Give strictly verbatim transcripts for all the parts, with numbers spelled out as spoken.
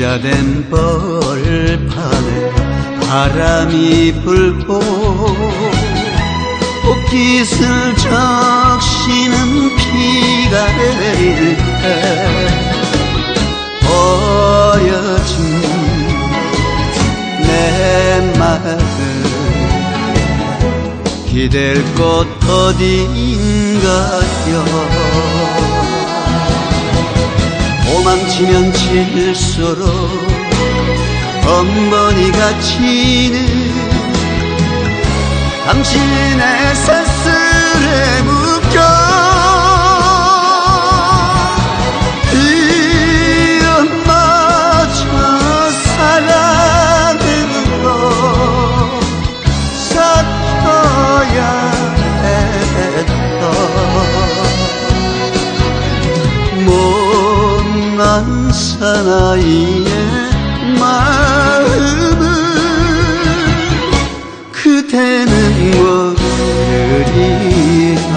부자된 벌판에 바람이 불고 옷깃을 적시는 비가 내릴 때 버려진 내 마음 기댈 곳 어딘가요. 도망치면 칠수록 엉머니가 치는 당신의 새슬에 묶여 뒤엄마저 사랑으로 삭혀야 했던 못난 사나이의 마음을 그대는 모르리라.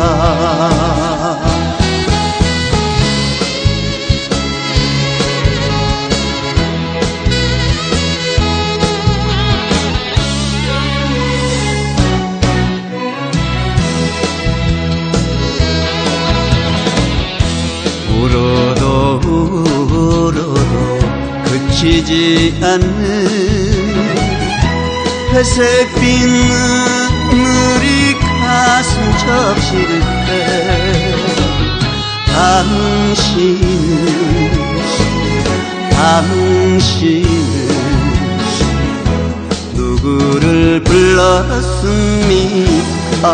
울어도 울어도 그치지 않는 회색빛 눈물이 가슴 적실 때 당신은 당신은 누구를 불렀습니까?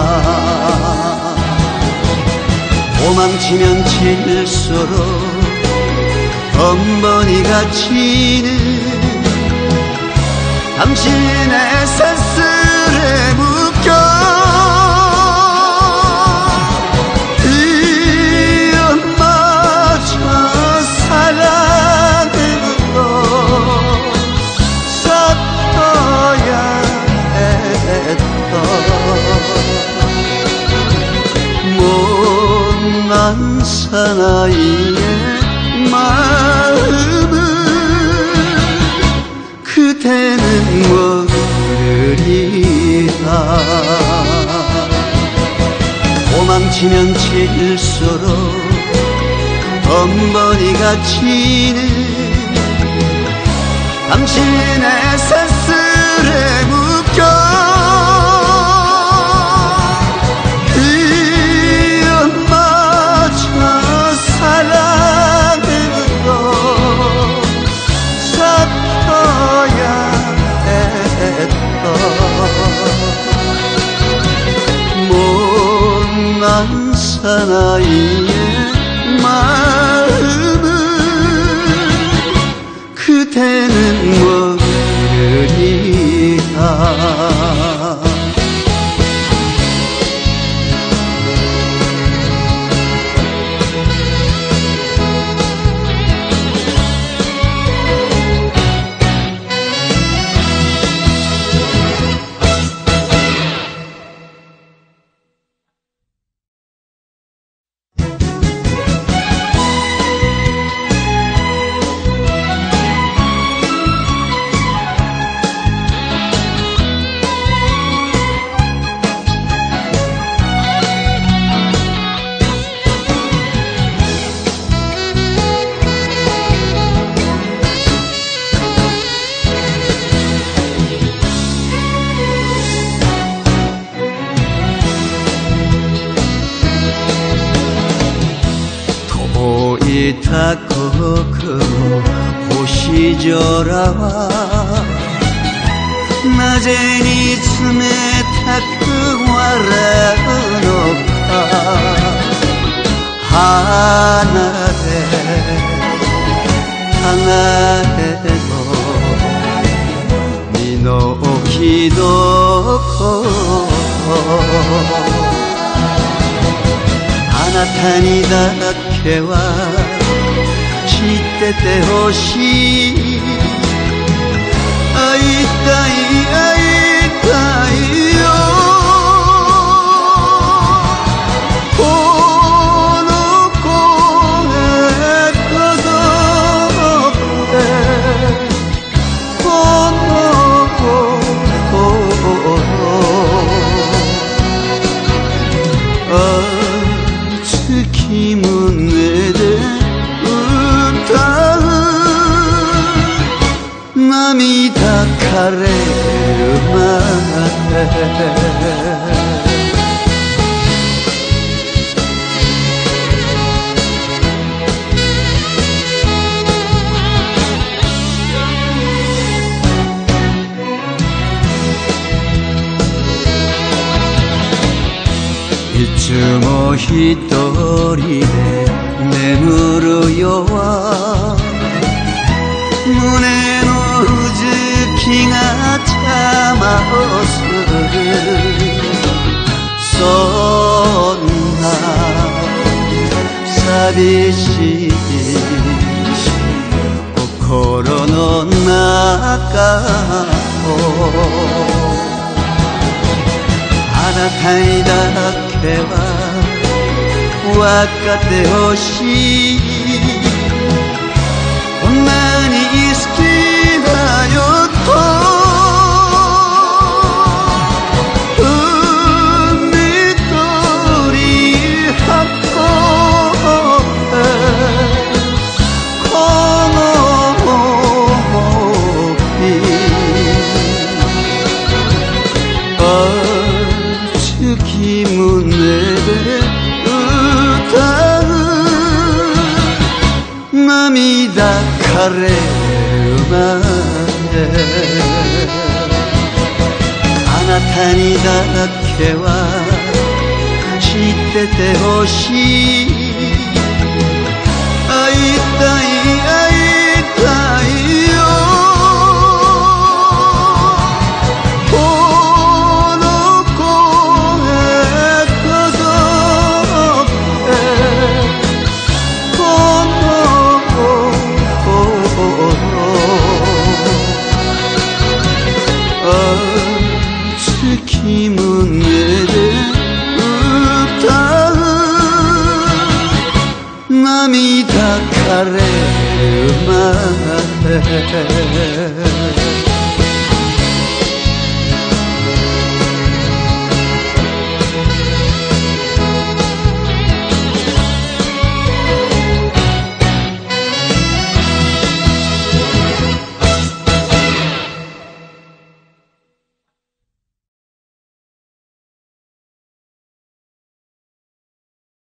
도망치면 칠수록 엉머니가 치는 당신의 새슬에 묶여 뒤엄마저 사랑으로 삭혀야 했던 못난 사나이의 마음을 그대는 모르리라. 도망치면 칠수록 엉머니가 치는 당신의 새슬에 묶여 뒤엄마저 사랑으로 삭혀야 했던 못난 사나이의 마음을 그대는 모르리라. 타고 그 호시저라와 낮엔 이쯤에 타고 와라노파 하나에 하나에도 미노키도코 하나타니다 케와 시때때 호시 아이따이 아이따이요 고노코에 거덕에 枯れるまでいつも一人で眠るよ胸のうずきが邪魔をするそんな寂しい心の中をあなたにだけは分かってほしいこんなに好きだよと海鳥運べこの日月胸で歌う涙枯れるまであなたにだけは知っててほしい会いたい会いたいよ月胸で歌う涙枯れるまで